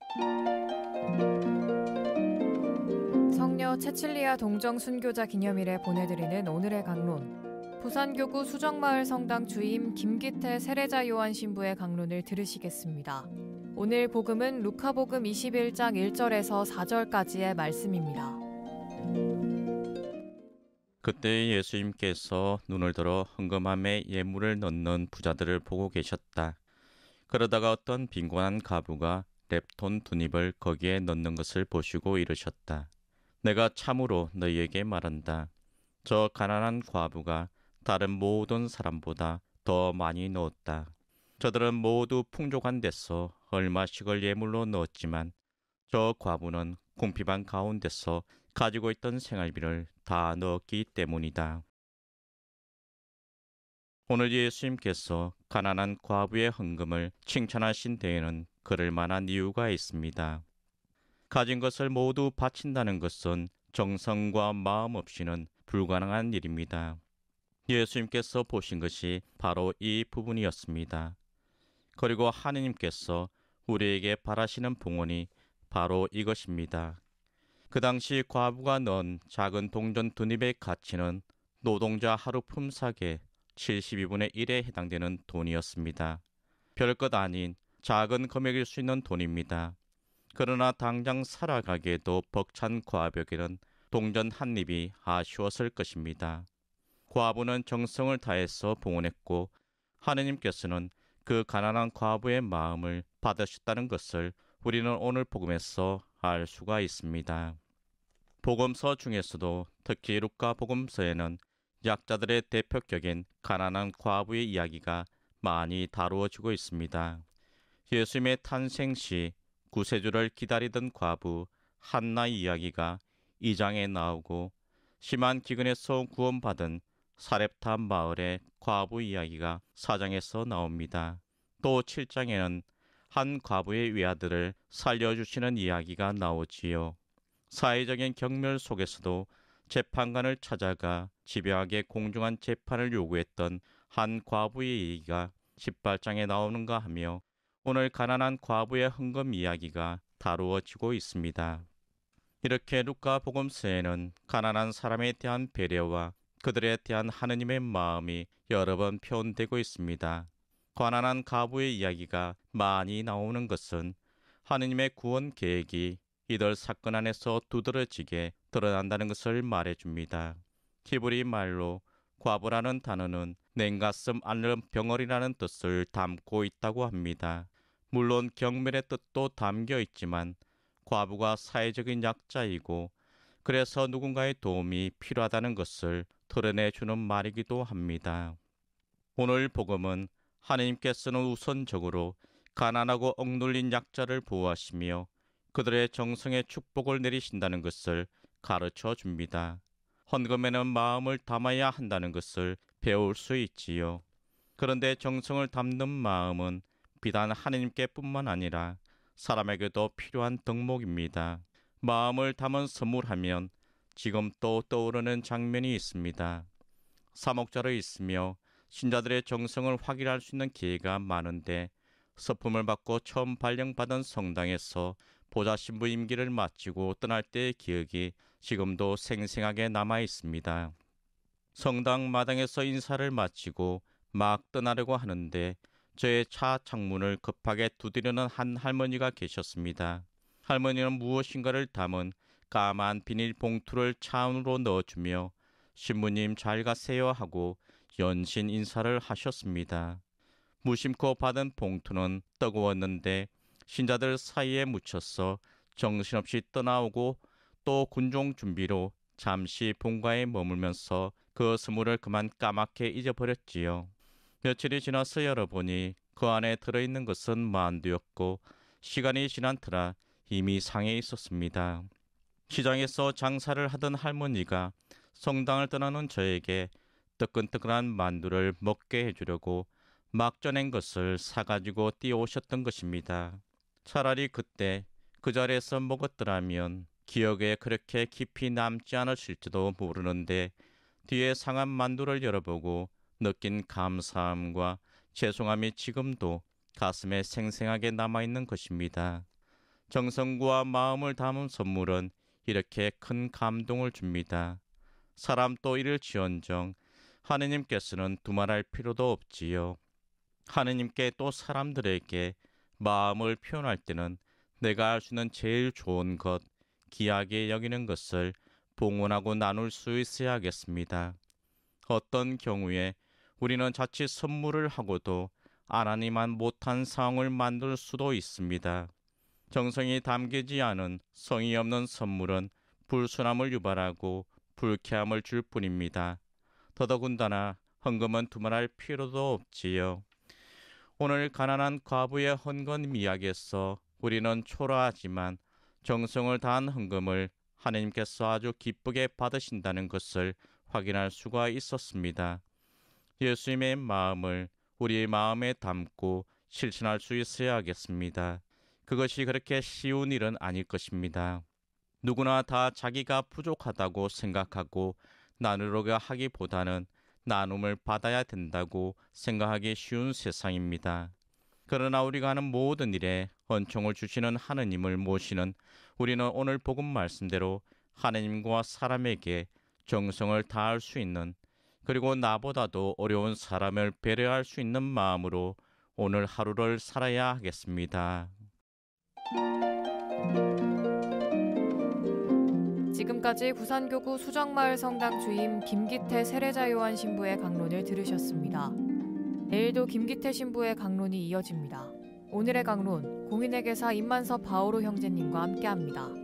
성녀 체칠리아 동정 순교자 기념일에 보내드리는 오늘의 강론. 부산교구 수정마을 성당 주임 김기태 세례자 요한 신부의 강론을 들으시겠습니다. 오늘 복음은 루카복음 21장 1절에서 4절까지의 말씀입니다. 그때 예수님께서 눈을 들어 헌금함에 예물을 넣는 부자들을 보고 계셨다. 그러다가 어떤 빈곤한 과부가 렙돈 2닙을 거기에 넣는 것을 보시고 이르셨다. 내가 참으로 너희에게 말한다. 저 가난한 과부가 다른 모든 사람보다 더 많이 넣었다. 저들은 모두 풍족한 데서 얼마씩을 예물로 넣었지만 저 과부는 궁핍한 가운데서 가지고 있던 생활비를 다 넣었기 때문이다. 오늘 예수님께서 가난한 과부의 헌금을 칭찬하신 데에는 그럴 만한 이유가 있습니다. 가진 것을 모두 바친다는 것은 정성과 마음 없이는 불가능한 일입니다. 예수님께서 보신 것이 바로 이 부분이었습니다. 그리고 하느님께서 우리에게 바라시는 봉헌이 바로 이것입니다. 그 당시 과부가 넣은 작은 동전 2닙의 가치는 노동자 하루 품삯의 72분의 1에 해당되는 돈이었습니다. 별것 아닌 작은 금액일 수 있는 돈입니다. 그러나 당장 살아가기에도 벅찬 과부에게는 동전 한 닙이 아쉬웠을 것입니다. 과부는 정성을 다해서 봉헌했고 하느님께서는 그 가난한 과부의 마음을 받으셨다는 것을 우리는 오늘 복음에서 알 수가 있습니다. 복음서 중에서도 특히 루카 복음서에는 약자들의 대표격인 가난한 과부의 이야기가 많이 다루어지고 있습니다. 예수님의 탄생 시 구세주를 기다리던 과부 한나의 이야기가 2장에 나오고 심한 기근에서 구원받은 사렙탑 마을의 과부 이야기가 4장에서 나옵니다. 또 7장에는 한 과부의 외아들을 살려주시는 이야기가 나오지요. 사회적인 경멸 속에서도 재판관을 찾아가 집요하게 공정한 재판을 요구했던 한 과부의 얘기가 18장에 나오는가 하며 오늘 가난한 과부의 헌금 이야기가 다루어지고 있습니다. 이렇게 루카 복음서에는 가난한 사람에 대한 배려와 그들에 대한 하느님의 마음이 여러 번 표현되고 있습니다. 가난한 과부의 이야기가 많이 나오는 것은 하느님의 구원 계획이 이들 사건 안에서 두드러지게 드러난다는 것을 말해줍니다. 히브리 말로 과부라는 단어는 냉가슴 앓는 병얼이라는 뜻을 담고 있다고 합니다. 물론 경멸의 뜻도 담겨 있지만 과부가 사회적인 약자이고 그래서 누군가의 도움이 필요하다는 것을 드러내주는 말이기도 합니다. 오늘 복음은 하느님께서는 우선적으로 가난하고 억눌린 약자를 보호하시며 그들의 정성에 축복을 내리신다는 것을 가르쳐 줍니다. 헌금에는 마음을 담아야 한다는 것을 배울 수 있지요. 그런데 정성을 담는 마음은 비단 하느님께 뿐만 아니라 사람에게도 필요한 덕목입니다. 마음을 담은 선물하면 지금 또 떠오르는 장면이 있습니다. 사목자로 있으며 신자들의 정성을 확인할 수 있는 기회가 많은데 서품을 받고 처음 발령받은 성당에서 보좌 신부 임기를 마치고 떠날 때의 기억이 지금도 생생하게 남아 있습니다. 성당 마당에서 인사를 마치고 막 떠나려고 하는데 저의 차 창문을 급하게 두드리는 한 할머니가 계셨습니다. 할머니는 무엇인가를 담은 까만 비닐 봉투를 차 안으로 넣어주며 신부님 잘 가세요 하고 연신 인사를 하셨습니다. 무심코 받은 봉투는 뜨거웠는데 신자들 사이에 묻혀서 정신없이 떠나오고 또 군종 준비로 잠시 본가에 머물면서 그 선물을 그만 까맣게 잊어버렸지요. 며칠이 지나서 열어보니 그 안에 들어있는 것은 만두였고 시간이 지난 터라 이미 상해 있었습니다. 시장에서 장사를 하던 할머니가 성당을 떠나는 저에게 뜨끈뜨끈한 만두를 먹게 해주려고 막 쪄낸 것을 사가지고 뛰어오셨던 것입니다. 차라리 그때 그 자리에서 먹었더라면 기억에 그렇게 깊이 남지 않으실지도 모르는데 뒤에 상한 만두를 열어보고 느낀 감사함과 죄송함이 지금도 가슴에 생생하게 남아있는 것입니다. 정성과 마음을 담은 선물은 이렇게 큰 감동을 줍니다. 사람 또 이를지언정 하느님께서는 두말할 필요도 없지요. 하느님께 또 사람들에게 마음을 표현할 때는 내가 할 수 있는 제일 좋은 것, 귀하게 여기는 것을 봉헌하고 나눌 수 있어야겠습니다. 어떤 경우에 우리는 자칫 선물을 하고도 하나님만 못한 상황을 만들 수도 있습니다. 정성이 담기지 않은 성의 없는 선물은 불순함을 유발하고 불쾌함을 줄 뿐입니다. 더더군다나 헌금은 두말할 필요도 없지요. 오늘 가난한 과부의 헌금 이야기에서 우리는 초라하지만 정성을 다한 헌금을 하나님께서 아주 기쁘게 받으신다는 것을 확인할 수가 있었습니다. 예수님의 마음을 우리의 마음에 담고 실천할 수 있어야겠습니다. 그것이 그렇게 쉬운 일은 아닐 것입니다. 누구나 다 자기가 부족하다고 생각하고 나누려고 하기보다는 나눔을 받아야 된다고 생각하기 쉬운 세상입니다. 그러나 우리가 하는 모든 일에 은총을 주시는 하느님을 모시는 우리는 오늘 복음 말씀대로 하느님과 사람에게 정성을 다할 수 있는, 그리고 나보다도 어려운 사람을 배려할 수 있는 마음으로 오늘 하루를 살아야 하겠습니다. 지금까지 부산교구 수정마을 성당 주임 김기태 세례자 요한 신부의 강론을 들으셨습니다. 내일도 김기태 신부의 강론이 이어집니다. 오늘의 강론, 공인회계사 임만섭 바오로 형제님과 함께합니다.